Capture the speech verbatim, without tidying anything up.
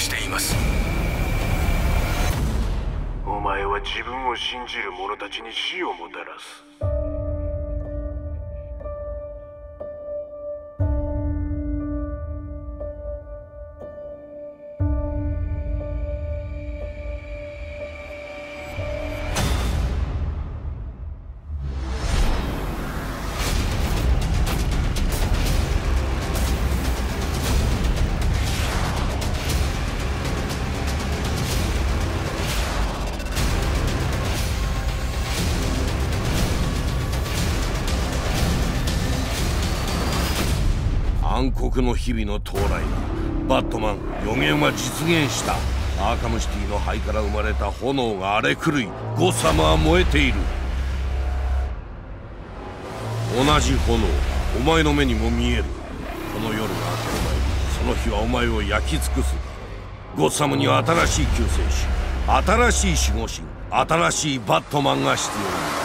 しています。 お前は自分を信じる者たちに死をもたらす。 暗黒の日々の到来だ。バットマン、予言は実現した。アーカムシティの灰から生まれた炎が荒れ狂い、ゴッサムは燃えている。同じ炎がお前の目にも見える。この夜が明ける前にその日はお前を焼き尽くすだろう。ゴッサムには新しい救世主、新しい守護神、新しいバットマンが必要だ。